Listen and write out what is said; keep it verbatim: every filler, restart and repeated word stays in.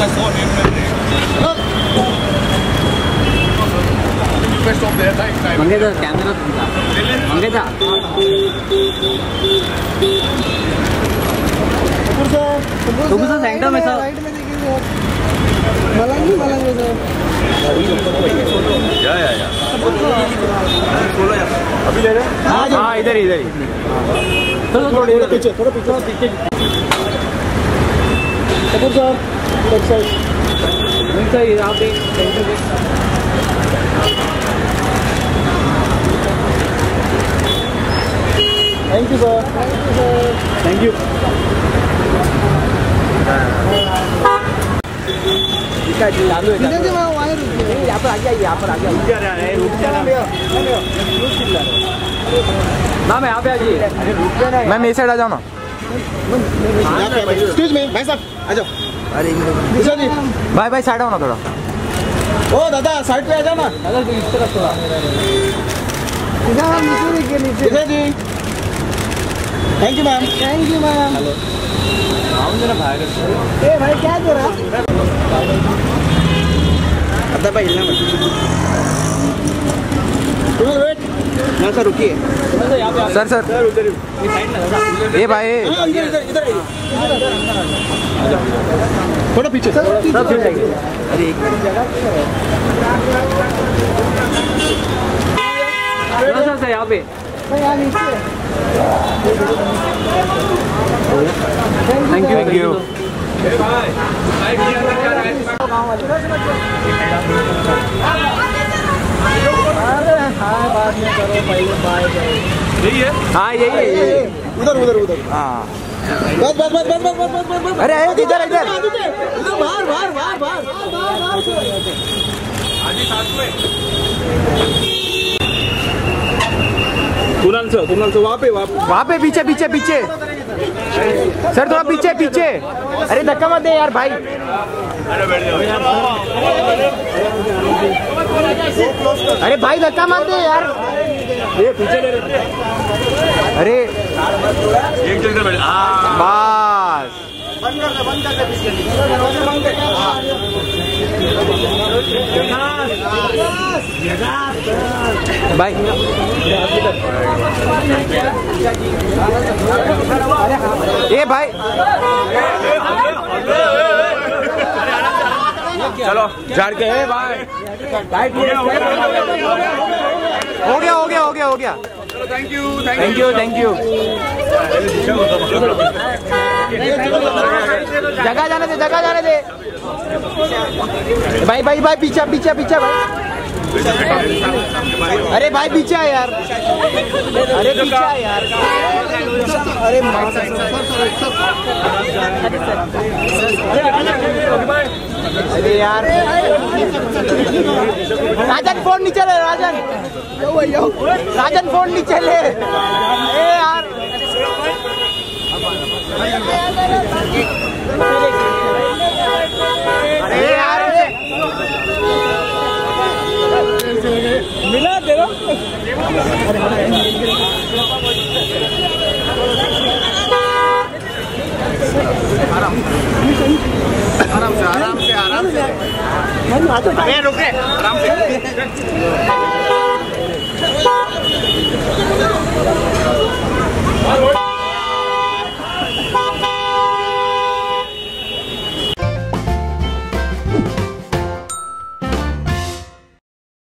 मंगेता camera मंगेता Kapoor sir centre में sir right में देखिए मलंग ही मलंग में सर या या या अभी ले रहे हैं हाँ इधर इधर ही थोड़ा थोड़ा पीछे थोड़ा पीछे पीछे Kapoor sir left side left side आप देख सेंटर में thank you sir thank you चालू है यहाँ पर आ गया यहाँ पर आ गया रुक जा रहा है रुक जा रहा है ना मैं यहाँ पे आ जाइए मैं मेरे साइड आ जाऊँ ना एक्सक्यूज मी भाई साहब आ जाओ अरे दिशा जी भाई भाई साइड आओ ना थोड़ा ओ दादा साइड पे आ जाओ ना दादा इस तरफ थोड़ा Disha ji thank you ma'am thank you ma'am hello आऊँ जरा बाहर ए भाई क्या कर रहा अदा भाई हिलना मत तुम वेट ना सर रुकिए सर सर सर उधर ये साइड ना ए भाई इधर इधर थोड़ा पीछे सर पीछे अरे एक जगह सर सर यहाँ पे यहाँ नीचे थैंक यू थैंक यू बाद में करो पहले बाय यही है हाँ यही है उधर उधर उधर हाँ बस बस बस बस बस बस बस अरे इधर इधर इधर बाहर बाहर बाहर बाहर आगे साथ में कुणाल सर कुणाल सर वहाँ पे वहाँ पे पीछे पीछे पीछे सर थोड़ा पीछे पीछे अरे धक्का मत दे यार भाई अरे भाई धक्का मत दे यार ये पीछे ले अरे एक जगह बैठ बस बंद कर दे बंद कर दे भाई ए भाई चलो झाड़ के है भाई हो गया हो गया हो गया हो गया thank you thank you thank you जगह जाने दे जगह जाने दे भाई भाई भाई पीछे पीछे पीछे भाई अरे भाई पीछे है यार अरे पीछे है यार अरे अरे यार राजन फोन नीचे ले राजन राजन फोन नीचे ले ए यार अरे यार मिला दे रहा आराम से आराम से आराम से अरे रुके आराम से